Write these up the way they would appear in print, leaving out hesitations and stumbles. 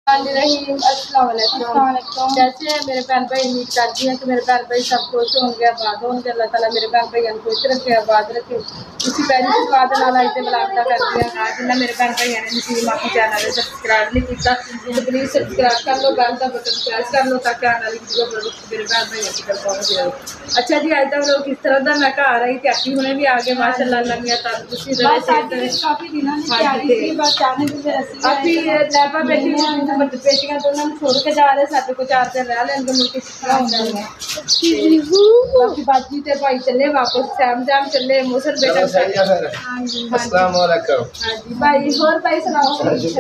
अस्सलाम वालेकुम। जैसे मेरे भैन भाई उम्मीद करती हैं कि मेरे भैन भाई सब खुश होंगे, आबाद होंगे। अल्लाह ताला मेरे भैन भाई खुश रखे, आबाद रखे। इसी पहली शुरुआत नाल अज दे ब्लॉग दा करदी हां। जिन्ना मेरे भैन भाई ने नसीब माफी चैनल को सब्सक्राइब नहीं किया तो प्लीज़ सब्सक्राइब कर लो, बेल दा बटन प्रेस कर लो ताकि आने वाली वीडियो मेरे भैन भाई तक पहुंच जाए। अच्छा जी, अज दा व्लॉग किस तरह दा मैं घर आई ते आकी हुणे भी आ गए माशाअल्लाह। नवीं तंदुरुस्ती दे काफी दिनों की तैयारी थी, बस जाने भी अभी लैपा बेटी बेटियां दोनों छोड़ के जा रहे, साढ़े को 4 दिन रह लेंगे, मुल्क बाकी बाजी ते भाई चले वापस सैम जैम चले मौसम बेटा। अस्सलाम वालेकुम। हाँ जी भाई, और भाई सुनाओ। हाँ जी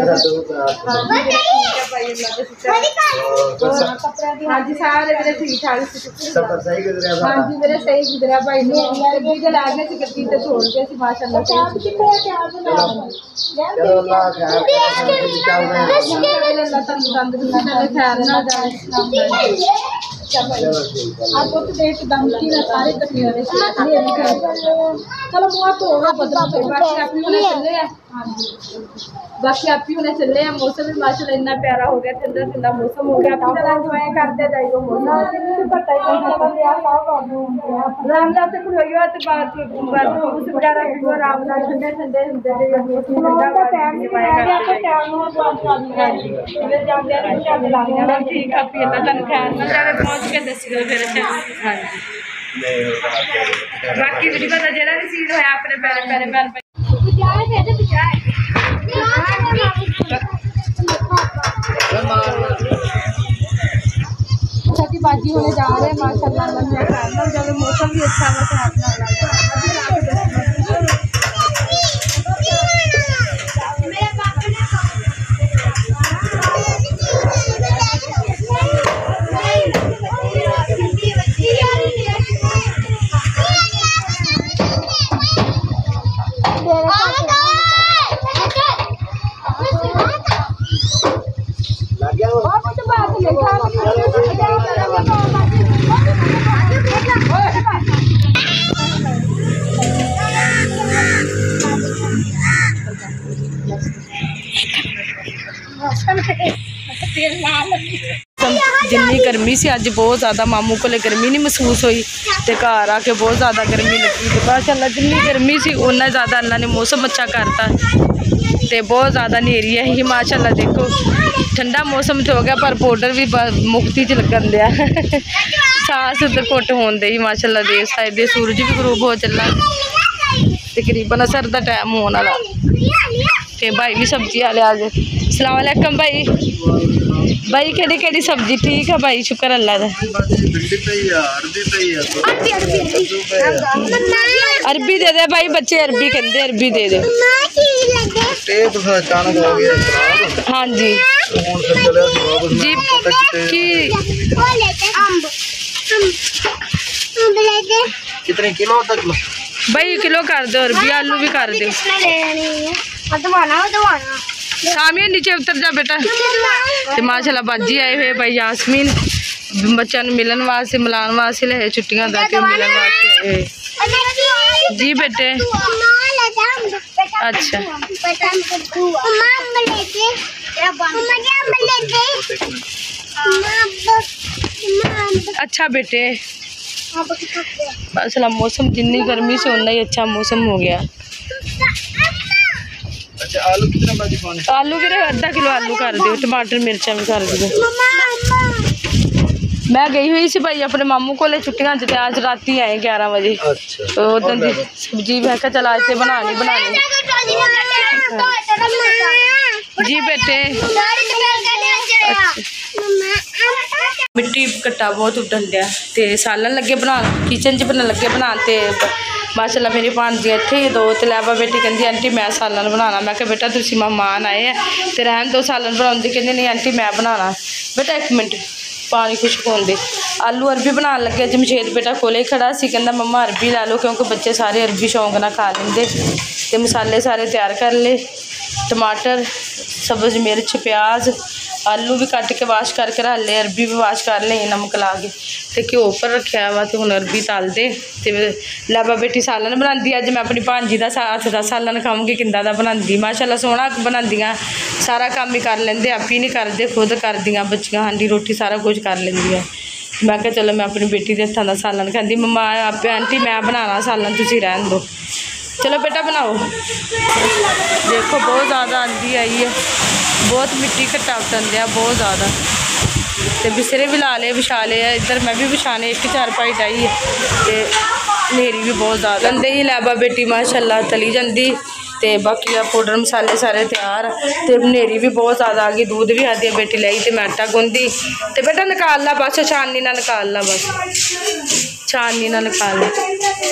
सारे मेरे ठीक ठाक। हाँ जी मेरे सही गुजरा भाई ने गड्डी ते ला गए गड्डी ते छोड़ के माशाअल्लाह। बाकी आप ही होने चले हैं। मौसम भी माशाल्लाह इतना प्यारा हो गया, ठंडा ठंडा मौसम हो गया। अपनी तरह एंजॉय करते जाइए मौसम आराम नाल ते खलोइयो ते बात जूस वगैरह पीओ आराम नाल, ठंडे ठंडे हुंदे ते ठीक है। फिर तुहानू खैर नाल जावे पहुंच के दस्सियो फिर। हाँ जी बाकी वीडियो का जेड़ा भी सीन होया अपने प्यारे प्यारे भैन की बाजी होने जा रहे हैं माशाअल्लाह। जब मौसम भी अच्छा है जिन्नी गर्मी से अज बहुत ज़्यादा मामू को गर्मी नहीं महसूस हुई तो घर आके बहुत ज़्यादा गर्मी लगी। तो माशाअल्लाह जिन्नी गर्मी सी उन्ना ज़्यादा अल्लाह ने मौसम अच्छा करता तो बहुत ज़्यादा नेरी है माशाअल्लाह। देखो ठंडा मौसम तो हो गया पर पाउडर भी मुफ्ती च लगन दिया सांस घुट होन दे माशाअल्लाह। दे साइड सूरज भी गरूब हो चला, तकरीबन असर का टाइम होने वाला। तो भाई भी सब्जी वाले आ गए। अस्सलाम वालेकुम भाई। भाई केड़ी केड़ी सब्जी ठीक है भाई? शुक्र अल्लाह दा। अरबी दे दे भाई, बच्चे अरबी कहते, अरबी दे दे। हाँ जी जी की कितने किलो तक भाई? किलो कर दो अरबी, आलू भी कर दो। सामिया नीचे उतर जा बेटा। तो माशाल्लाह बाजी आए हुए भाई यासमीन बच्चों मिलन वास्ते मिलान वास्ते ले छुट्टियां दे मिलन वास्ते जी बेटे। अच्छा अच्छा बेटे माशाल्लाह मौसम जितनी गर्मी से उतना ही अच्छा मौसम हो गया। अच्छा आलू कितना बाजी पाने? आलू भी आधा किलो आलू कर दो, टमाटर मिर्चा भी कर दो। मैं गई हुई सी भाई अपने मामू को छुट्टियां च, आज राती आए 11 बजे। अच्छा। तो उधर की सब्जी मैं क्या चला आज बनानी जी बेटे। मिट्टी कट्टा बहुत उड्डन दिया तो सालन लगे बना, किचन च बना लगे बना। माशाल्लाह मेरी भांजी इत्थे दो तो लैबा बेटी कहती आंटी मैं सालन बनाना। मैं बेटा तुसी मेहमान आए हैं तो रहन दो सालन बनाते। कहते नहीं आंटी मैं बनाना। बेटा एक मिनट पानी खुशक होने। आलू अरबी बना लगे। जमशेद बेटा कोले खड़ा सी, कहंदा मम्मा अरबी ला लो क्योंकि बच्चे सारे अरबी शौक ना खा लेंगे। तो मसाले सारे तैयार कर ले, टमाटर, सब्ज़ मिर्च, प्याज आलू भी कट के वाश करके रख ले, अरबी भी वाश कर ले नमक ला के, तो घ्यो पर रखा वा, तो हुण अरबी तल दे। तो लाबा बेटी सालन बनाती, अज मैं अपनी भांजी का हथ का सालन खाऊंगी किंदा दा बनाती। माशाअल्लाह सोहना बनादियां, सारा काम ही कर लेंदे, आप ही नहीं करते, खुद करदियां बच्चियां, हांडी रोटी सारा कुछ कर लेंदियां। मैं कहा चलो मैं अपनी बेटी के हथों का सालन खाती। मम्मा आप आंटी मैं बनाना सालन, तुसीं रहन दो। चलो बेटा बनाओ। देखो बहुत ज़्यादा आंधी आई है, बहुत मिट्टी घट्टा उठन दिया बहुत ज़्यादा, तो बिस्तरे भी ला ले बिछा ले, इधर मैं भी बिछाने एक चारपाई डाई है, तो नेरी भी बहुत ज़्यादा लंदे ही। लैबा बेटी माशाअल्लाह तली जाती, तो बाकी पाउडर मसाले सारे तैयार, तो नेरी भी बहुत ज़्यादा आ गई। दूध भी आदि बेटी लाई, तो मैं आटा गुंदी, तो बेटा निकाल ला बस, छाननी ना निकाल ला बस, छाननी ना निकाल ला।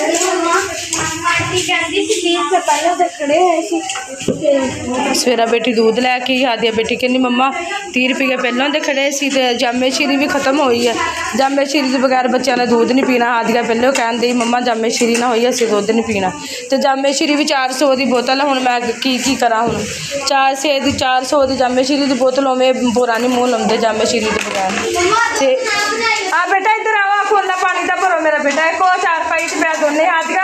सवेरा बेटी दूध लैके आदि बेटी कहनी मम्मा 30 रुपये पहलों तो खड़े सी, तो जामे शीरी भी खत्म हुई है, जामे शीरी के बगैर बच्चों ने दूध नहीं पीना। आदिया पहलों कह दी मम्मा जामे शीरी ना होई असीं दूध नहीं पीना, तो जामे शीरी भी 400 की बोतल, हुण मैं की करा, हुण 400 की जामे शीरी की बोतल, उमें बोरा नहीं मूँह लाते जामे शीरी के बगैर। तो आ बेटा इधर आओ, खोला पानी का भरो मेरा बेटा, एक और चारपाई च मैं दोने आदिया।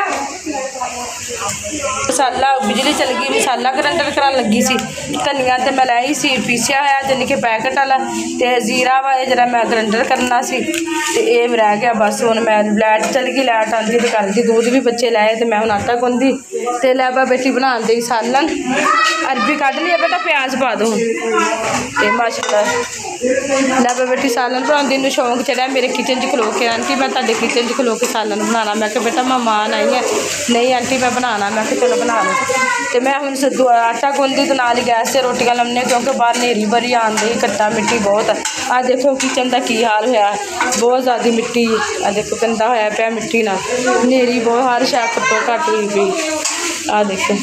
मसाला बिजली चल गई, मसाला ग्राइंडर करा लगी सी, धनिया तो मैं लाई सी पीसिया होया जानी कि पैकेट वाला, तो जीरा वा जरा मैं ग्राइंडर करना सी, तो ये रह गया बस। हुण मैं लाइट चल गई, लाइट आती तो कर दी, दूध भी बच्चे लाए, तो मैं हुण आटा गुंदी, तो लैबा बेटी बना दी सालन। अरबी कढ़ लिया बेटा, प्याज पा दो, तो माशाअल्लाह लैबा बेटी सालन बनाती। इन्हूं शौक चढ़िया मेरे किचन च खलो के, आंटी मैं तुहाडे किचन च खलो के सालन बनाना। मैं कहा बेटा मेहमान आई है, नहीं आंटी मैं बनाना। मैं कहा चलो बना लो, तो मैं हुण आटा गुंदी, तो नाल गैस से रोटियां लाउने, क्योंकि बाहर नेरी बरी आंदी, कट्टा मिट्टी बहुत है। आ देखो किचन का की हाल होया, बहुत ज़्यादा मिट्टी, आ देखो गंदा होया पिया मिट्टी ना, नेरी बहुत हर शै घट्टो घट्ट हुई पई। आ देखो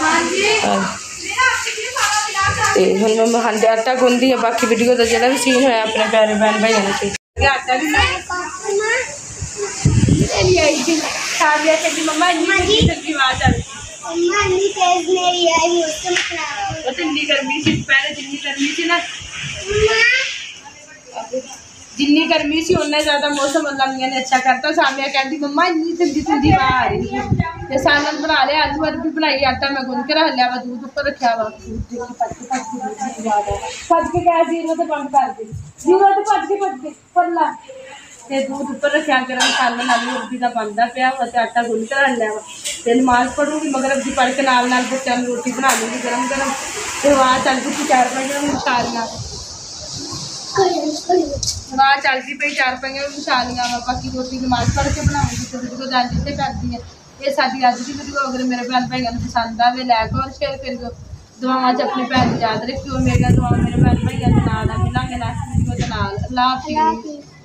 तो हुण मैं हांडे आटा गुंदी है, बाकी वीडियो का जो भी सीन होया अपने प्यारे बहन भाइयों ने आटा भी मम्मा इन्नी आवाज आ जिन्नी गर्मी सी पहले, जिन्नी गर्मी सी ना, जिन्नी गर्मी सी उन्ना ज़्यादा मौसम अल्लाह मियां ने अच्छा करता। सामिया कहती मम्मा इन्नी ठंडी ठंडी हवा आ रही है, तो सालन बना लिया, आलू अरबी बनाई, आटा मैं गुन के रख लिया वा, दूध उपर रखा वा, भज के गैस जीरो तो बंद कर दी, जीरो तो भज के पल्ला, तो दूध उपर रखा गर्म सालन आलू अरबी का बनता पाया वा, तो आटा गुन के रख लिया वा। तो नमाज पढ़ूंगी मगरब की पढ़ के नाल नाल बच्चों को रोटी बना लूँगी गरम गरम, तो वहाँ चल गई 4-5 मसालियाँ, वहाँ चलती पई 4-5 मसालियाँ वा। बाकी रोटी नमाज पढ़ के बनाऊँगी, तो वीडियो जल्दी से करती है। ये साडी अज की वीडियो, अगर मेरे भैन भाइयों को पसंद आए लाइक और शेयर करियो, दुआवां च अपनी भैन याद रखियो, मेरिया दुआवां मेरे भैन भाइयों के नाल। मिलांगे नेक्स्ट वीडियो के नाल। अल्लाह हाफिज़।